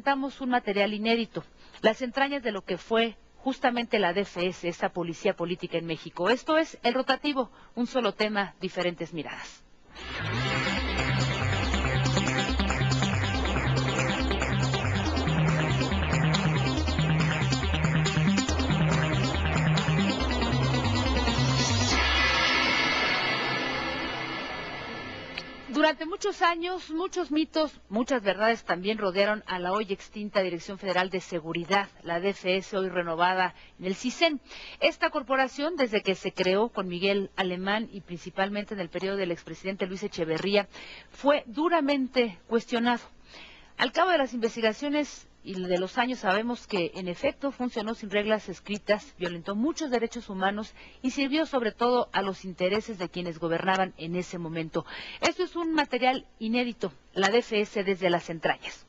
presentamos un material inédito, las entrañas de lo que fue justamente la DFS, esta policía política en México. Esto es El Rotativo, un solo tema, diferentes miradas. Durante muchos años, muchos mitos, muchas verdades también rodearon a la hoy extinta Dirección Federal de Seguridad, la DFS, hoy renovada en el CISEN. Esta corporación, desde que se creó con Miguel Alemán y principalmente en el periodo del expresidente Luis Echeverría, fue duramente cuestionado. Al cabo de las investigaciones y de los años sabemos que en efecto funcionó sin reglas escritas, violentó muchos derechos humanos y sirvió sobre todo a los intereses de quienes gobernaban en ese momento. Esto es un material inédito, la DFS desde las entrañas.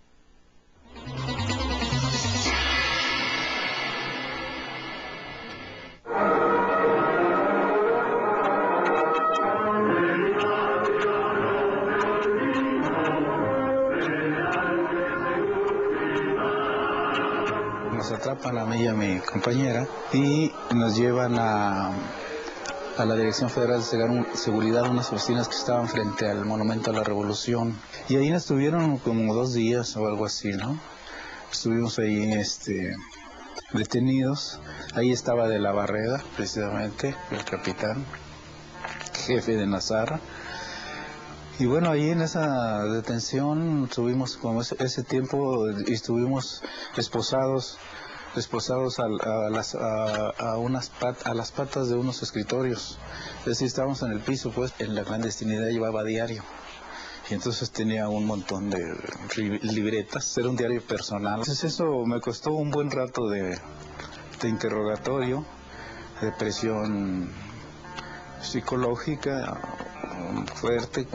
Nos atrapan a mí y a mi compañera y nos llevan a la Dirección Federal de Seguridad, unas oficinas que estaban frente al Monumento a la Revolución. Y ahí estuvieron como 2 días o algo así, ¿no? Estuvimos ahí detenidos. Ahí estaba de la Barreda, precisamente, el capitán, jefe de Nazar. Y bueno, ahí en esa detención tuvimos como ese tiempo y estuvimos esposados a las patas de unos escritorios. Es decir, estábamos en el piso, pues en la clandestinidad llevaba diario. Y entonces tenía un montón de libretas, era un diario personal. Entonces eso me costó un buen rato de interrogatorio, de presión psicológica fuerte,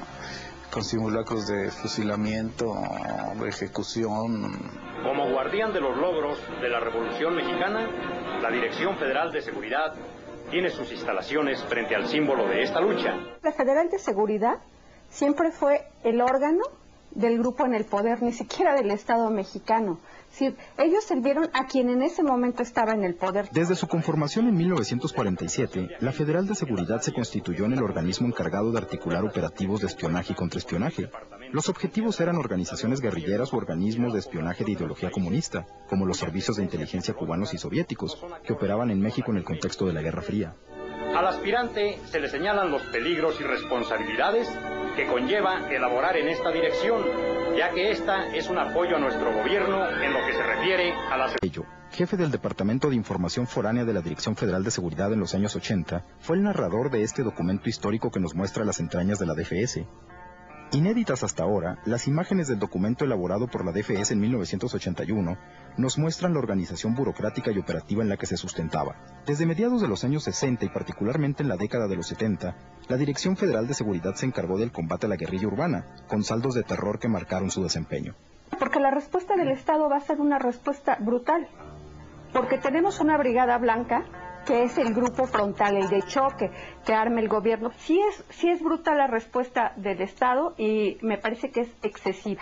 con simulacros de fusilamiento, de ejecución. Como guardián de los logros de la Revolución Mexicana, la Dirección Federal de Seguridad tiene sus instalaciones frente al símbolo de esta lucha. La Federal de Seguridad siempre fue el órgano del grupo en el poder, ni siquiera del Estado mexicano. Sí, ellos sirvieron a quien en ese momento estaba en el poder. Desde su conformación en 1947, la Federal de Seguridad se constituyó en el organismo encargado de articular operativos de espionaje y contraespionaje. Los objetivos eran organizaciones guerrilleras u organismos de espionaje de ideología comunista, como los servicios de inteligencia cubanos y soviéticos, que operaban en México en el contexto de la Guerra Fría. Al aspirante se le señalan los peligros y responsabilidades que conlleva elaborar en esta dirección, ya que esta es un apoyo a nuestro gobierno en lo que se refiere a la... Jefe del Departamento de Información Foránea de la Dirección Federal de Seguridad en los años 80, fue el narrador de este documento histórico que nos muestra las entrañas de la DFS. Inéditas hasta ahora, las imágenes del documento elaborado por la DFS en 1981 nos muestran la organización burocrática y operativa en la que se sustentaba. Desde mediados de los años 60 y particularmente en la década de los 70, la Dirección Federal de Seguridad se encargó del combate a la guerrilla urbana, con saldos de terror que marcaron su desempeño. Porque la respuesta del Estado va a ser una respuesta brutal, porque tenemos una brigada blanca que es el grupo frontal, el de choque, que arma el gobierno. Sí es brutal la respuesta del Estado y me parece que es excesiva.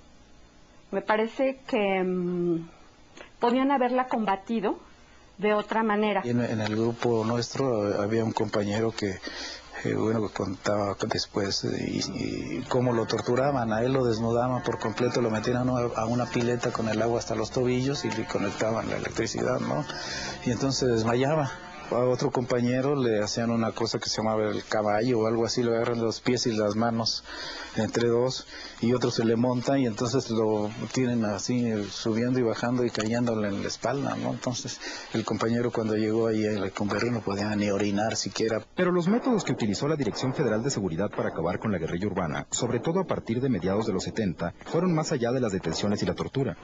Me parece que podían haberla combatido de otra manera. En el grupo nuestro había un compañero que contaba después y cómo lo torturaban. A él lo desnudaban por completo, lo metían a una pileta con el agua hasta los tobillos y le conectaban la electricidad, ¿no? Y entonces desmayaba. A otro compañero le hacían una cosa que se llamaba el caballo o algo así, le agarran los pies y las manos entre dos y otro se le monta y entonces lo tienen así subiendo y bajando y cayéndole en la espalda, ¿no? Entonces el compañero cuando llegó ahí al Lecumberri no podía ni orinar siquiera. Pero los métodos que utilizó la Dirección Federal de Seguridad para acabar con la guerrilla urbana, sobre todo a partir de mediados de los 70, fueron más allá de las detenciones y la tortura.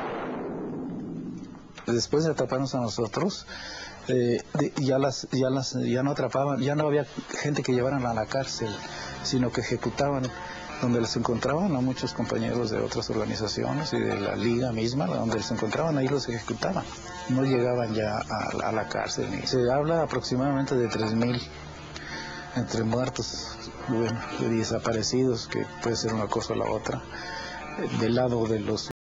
Después de atraparnos a nosotros, ya no atrapaban, ya no había gente que llevaran a la cárcel, sino que ejecutaban donde les encontraban a muchos compañeros de otras organizaciones y de la liga misma, donde les encontraban ahí los ejecutaban. No llegaban ya a la cárcel. Se habla aproximadamente de 3,000 entre muertos, bueno, de desaparecidos, que puede ser una cosa o la otra, del lado de los